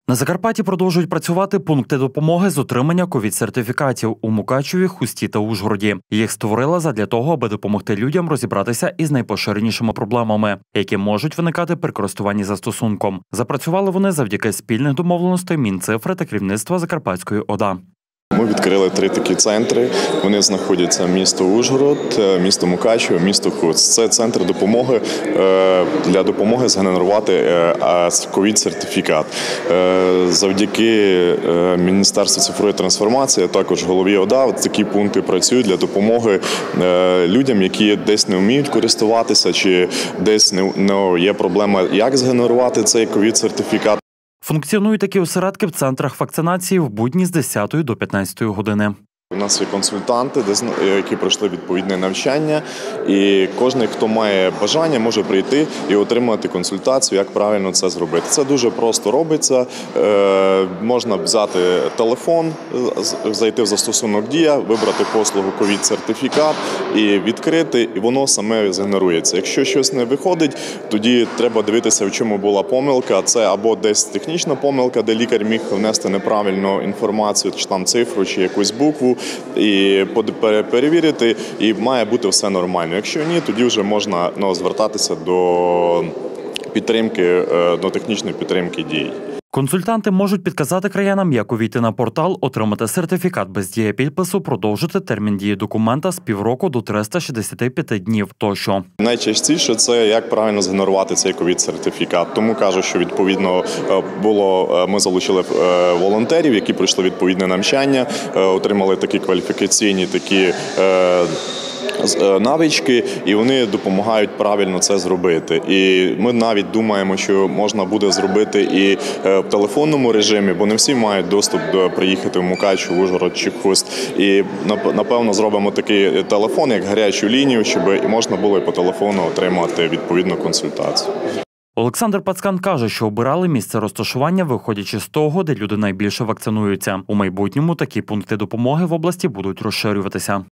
На Закарпатті продовжують працювати пункти допомоги з отримання ковід-сертифікатів у Мукачеві, Хусті та Ужгороді. Їх створили задля того, аби допомогти людям розібратися із найпоширенішими проблемами, які можуть виникати при користуванні застосунком. Запрацювали вони завдяки спільних домовленостей Мінцифри та керівництва Закарпатської ОДА. Ми відкрили 3 такі центри. Вони знаходяться місто Ужгород, місто Мукачево, місто Хуст. Це центр допомоги для допомоги згенерувати ковід-сертифікат. Завдяки Міністерству цифрової трансформації, а також голові ОДА, такі пункти працюють для допомоги людям, які десь не вміють користуватися, чи десь є проблема, як згенерувати цей ковід-сертифікат. Функціонують такі осередки в центрах вакцинації в будні з 10 до 15 години. У нас є консультанти, які пройшли відповідне навчання, і кожен, хто має бажання, може прийти і отримати консультацію, як правильно це зробити. Це дуже просто робиться. Можна взяти телефон, зайти в застосунок «Дія», вибрати послугу «ковід-сертифікат» і відкрити, і воно саме згенерується. Якщо щось не виходить, тоді треба дивитися, в чому була помилка. Це або десь технічна помилка, де лікар міг внести неправильну інформацію, чи там цифру, чи якусь букву, і перевірити, і має бути все нормально. Якщо ні, тоді вже можна звертатися до підтримки, до технічної підтримки дій. Консультанти можуть підказати краянам, як увійти на портал, отримати сертифікат без дієпідпису, продовжити термін дії документа з півроку до 365 днів тощо. Найчастіше це як правильно згенерувати цей ковід-сертифікат. Тому кажу, що відповідно ми залучили волонтерів, які пройшли відповідне навчання, отримали такі кваліфікаційні навички, і вони допомагають правильно це зробити. І ми навіть думаємо, що можна буде зробити і в телефонному режимі, бо не всі мають доступ до приїхати в Мукачево, Ужгород чи Хуст. І напевно зробимо такий телефон, як гарячу лінію, щоб можна було і по телефону отримати відповідну консультацію. Олександр Пацкан каже, що обирали місце розташування, виходячи з того, де люди найбільше вакцинуються. У майбутньому такі пункти допомоги в області будуть розширюватися.